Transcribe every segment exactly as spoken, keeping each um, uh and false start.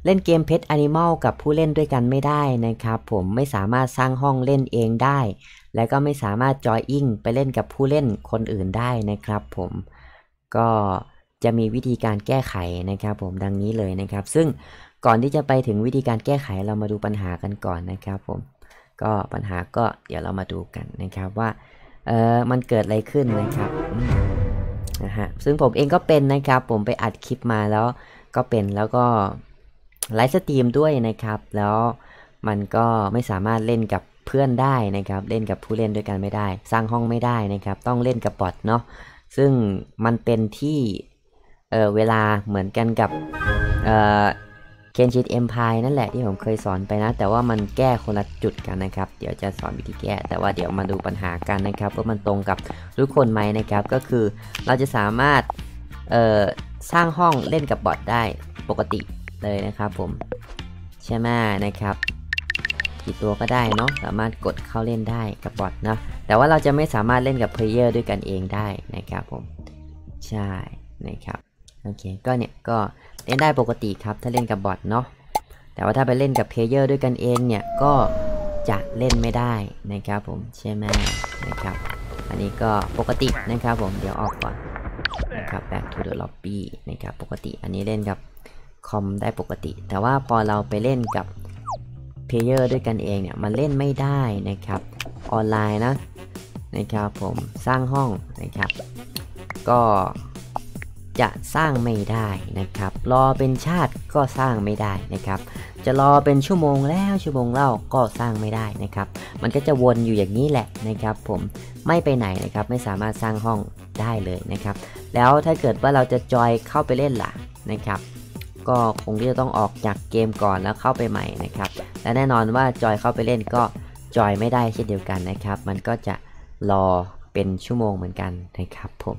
เล่นเกม Pet Animal กับผู้เล่นด้วยกันไม่ได้นะครับผมไม่สามารถสร้างห้องเล่นเองได้และก็ไม่สามารถจอยอิงไปเล่นกับผู้เล่นคนอื่นได้นะครับผมก็จะมีวิธีการแก้ไขนะครับผมดังนี้เลยนะครับซึ่งก่อนที่จะไปถึงวิธีการแก้ไขเรามาดูปัญหากันก่อนนะครับผมก็ปัญหาก็เดี๋ยวเรามาดูกันนะครับว่าเออมันเกิดอะไรขึ้นนะครับนะฮะซึ่งผมเองก็เป็นนะครับผมไปอัดคลิปมาแล้วก็เป็นแล้วก็ไลฟ์สตรีมด้วยนะครับแล้วมันก็ไม่สามารถเล่นกับเพื่อนได้นะครับเล่นกับผู้เล่นด้วยกันไม่ได้สร้างห้องไม่ได้นะครับต้องเล่นกับบอทเนาะซึ่งมันเป็นที่เออเวลาเหมือนกันกับเออเคนชินเอ็มพายนั่นแหละที่ผมเคยสอนไปนะแต่ว่ามันแก้คนละจุดกันนะครับเดี๋ยวจะสอนวิธีแก้แต่ว่าเดี๋ยวมาดูปัญหากันนะครับว่ามันตรงกับทุกคนไหมนะครับก็คือเราจะสามารถเอ่อสร้างห้องเล่นกับบอทได้ปกติเลยนะครับผมใช่ไหมนะครับกี่ตัวก็ได้เนาะสามารถกดเข้าเล่นได้กับบอทนะแต่ว่าเราจะไม่สามารถเล่นกับเพลเยอร์ด้วยกันเองได้นะครับผมใช่นะครับโอเคก็เนี่ยก็เล่นได้ปกติครับถ้าเล่นกับบอทเนาะแต่ว่าถ้าไปเล่นกับเพลเยอร์ด้วยกันเองเนี่ยก็จะเล่นไม่ได้นะครับผมใช่ไหมนะครับอันนี้ก็ปกตินะครับผมเดี๋ยวออกก่อนนะครับ back to the lobby นะครับปกติอันนี้เล่นกับคอมได้ปกติแต่ว่าพอเราไปเล่นกับเพลเยอร์ด้วยกันเองเนี่ยมันเล่นไม่ได้นะครับออนไลน์นะนะครับผมสร้างห้องนะครับก็จะสร้างไม่ได้นะครับรอเป็นชาติก็สร้างไม่ได้นะครับจะรอเป็นชั่วโมงแล้วชั่วโมงเล่าก็สร้างไม่ได้นะครับมันก็จะวนอยู่อย่างนี้แหละนะครับผมไม่ไปไหนนะครับไม่สามารถสร้างห้องได้เลยนะครับแล้วถ้าเกิดว่าเราจะจอยเข้าไปเล่นล่ะนะครับก็คงที่จะต้องออกจากเกมก่อนแล้วเข้าไปใหม่นะครับและแน่นอนว่าจอยเข้าไปเล่นก็จอยไม่ได้เช่นเดียวกันนะครับมันก็จะรอเป็นชั่วโมงเหมือนกันนะครับผม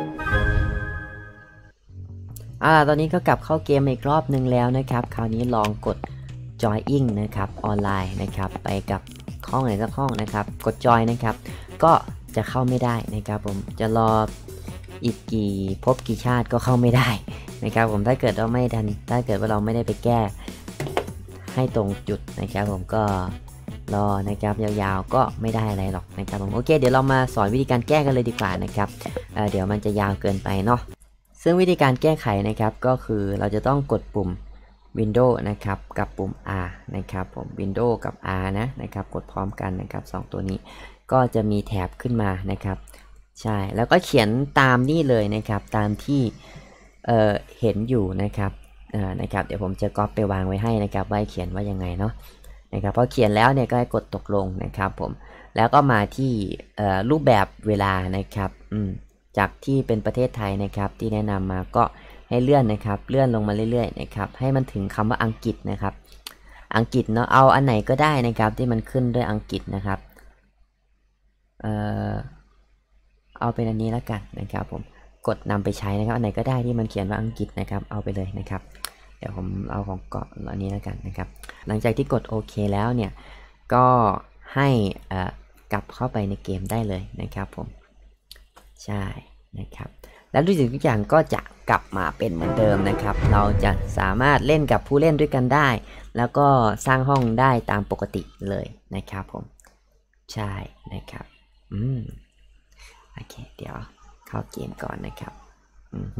อ่าตอนนี้ก็กลับเข้าเกมอีกรอบนึงแล้วนะครับคราวนี้ลองกด join นะครับออนไลน์นะครับไปกับห้องไหนสักห้องนะครับกด join นะครับก็จะเข้าไม่ได้นะครับผมจะรออีกกี่ภพกี่ชาติก็เข้าไม่ได้นะครับผมถ้าเกิดว่าไม่ทันถ้าเกิดว่าเราไม่ได้ไปแก้ให้ตรงจุดนะครับผมก็รอนะครับยาวๆก็ไม่ได้อะไรหรอกนะครับผมโอเคเดี๋ยวเรามาสอนวิธีการแก้กันเลยดีกว่านะครับเเดี๋ยวมันจะยาวเกินไปเนาะซึ่งวิธีการแก้ไขนะครับก็คือเราจะต้องกดปุ่ม Windows นะครับกับปุ่ม R นะครับผม Windows กับ R นะนะครับกดพร้อมกันนะครับสองตัวนี้ก็จะมีแถบขึ้นมานะครับใช่แล้วก็เขียนตามนี่เลยนะครับตามที่เอ่อเห็นอยู่นะครับเอ่อนะครับเดี๋ยวผมจะก๊อปไปวางไว้ให้นะครับว่าเขียนว่ายังไงเนาะนะครับพอเขียนแล้วเนี่ยก็ให้กดตกลงนะครับผมแล้วก็มาที่รูปแบบเวลานะครับอืมจากที่เป็นประเทศไทยนะครับที่แนะนำมาก็ให้เลื่อนนะครับเลื่อนลงมาเรื่อยๆนะครับให้มันถึงคำว่าอังกฤษนะครับอังกฤษเนาะเอาอันไหนก็ได้นะครับที่มันขึ้นด้วยอังกฤษนะครับเอ่อเอาเป็นอันนี้แล้วกันนะครับผมกดนำไปใช้นะครับอันไหนก็ได้ที่มันเขียนว่าอังกฤษนะครับเอาไปเลยนะครับเดี๋ยวผมเอาของเกาะอันนี้แล้วกันนะครับหลังจากที่กดโอเคแล้วเนี่ยก็ให้กลับเข้าไปในเกมได้เลยนะครับผมใช่นะครับแล้วทุกสิ่งทุกอย่างก็จะกลับมาเป็นเหมือนเดิมนะครับเราจะสามารถเล่นกับผู้เล่นด้วยกันได้แล้วก็สร้างห้องได้ตามปกติเลยนะครับผมใช่นะครับอืมโอเคเดี๋ยวเข้าเกมก่อนนะครับอือฮึ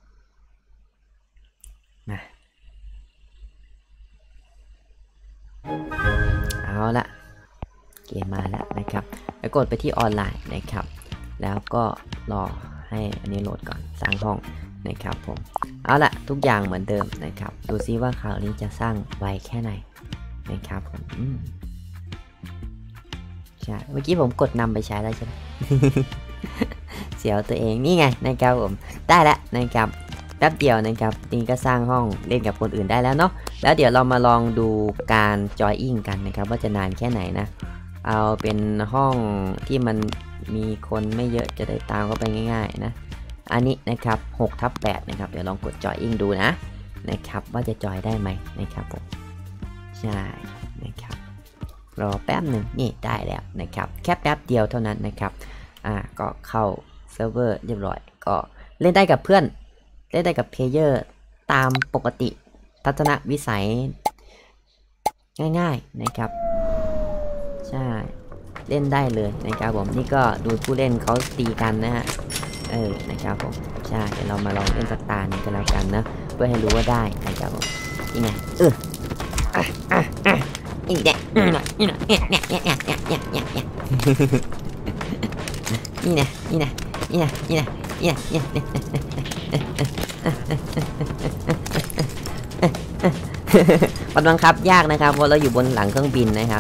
มาเอาละเกมมาแล้วนะครับแล้วกดไปที่ออนไลน์นะครับแล้วก็รอให้อันนี้โหลดก่อนสร้างห้องนะครับผมเอาละทุกอย่างเหมือนเดิมนะครับดูซิว่าคราวนี้จะสร้างไวแค่ไหนนะครับผมใช่เมื่อกี้ผมกดนำไปใช้แล้วใช่ไหม เสียวตัวเองนี่ไงนะครับผมได้แล้วนะครับแป๊บเดียวนะครับนี่ก็สร้างห้องเล่นกับคนอื่นได้แล้วเนาะแล้วเดี๋ยวเรามาลองดูการจอยอิงกันนะครับว่าจะนานแค่ไหนนะเอาเป็นห้องที่มันมีคนไม่เยอะจะได้ตามเข้าไปง่ายๆนะอันนี้นะครับหกทับแปดนะครับเดี๋ยวลองกดจอยอิงดูนะนะครับว่าจะจอยได้ไหมนะครับผมใช่นะครับรอแป๊บหนึ่งนี่ได้แล้วนะครับแค่แป๊บเดียวเท่านั้นนะครับอ่าก็เข้าเซิร์ฟเวอร์เรียบร้อยก็เล่นได้กับเพื่อนเล่นได้กับเพลเยอร์ตามปกติทัศนวิสัยง่ายๆนะครับใช่เล่นได้เลยนะครับผมนี่ก็ดูผู้เล่นเขาตีกันนะฮะเออนะครับผมใช่เดี๋ยวเรามาลองเล่นสักตาหนึ่งกันแล้วกันนะเพื่อให้รู้ว่าได้นะครับผมนี่ไงเอออ่ะอ่ะอ่ะนี่แหละนี่แหละนี่แหละเนี่ยเนี่ยเนี่ยเนี่ยเนี่ยเนี่ยเนี่ยนี่นะนี่นะนี่นะนี่นะนี่นะนี่นะมันบังคับยากนะครับเพราะเราอยู่บนหลังเครื่องบินนะครับ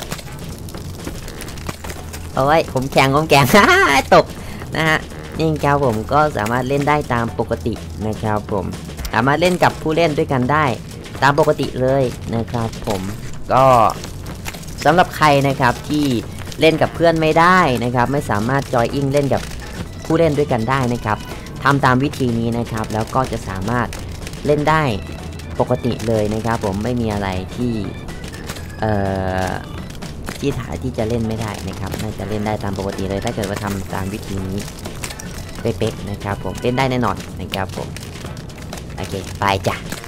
โอ้ยผมแข็งผมแข็ง ตกนะฮะนี่ครับผมก็สามารถเล่นได้ตามปกตินะครับผมสามารถเล่นกับผู้เล่นด้วยกันได้ตามปกติเลยนะครับผมก็สำหรับใครนะครับที่เล่นกับเพื่อนไม่ได้นะครับไม่สามารถจอยอิงเล่นกับผู้เล่นด้วยกันได้นะครับทำตามวิธีนี้นะครับแล้วก็จะสามารถเล่นได้ปกติเลยนะครับผมไม่มีอะไรที่เอ่อที่ถ่ายที่จะเล่นไม่ได้นะครับน่าจะเล่นได้ตามปกติเลยถ้าเกิดว่าทำตามวิธีนี้เป๊ะๆนะครับผมเล่นได้แน่นอนนะครับผมโอเคไปจ้ะ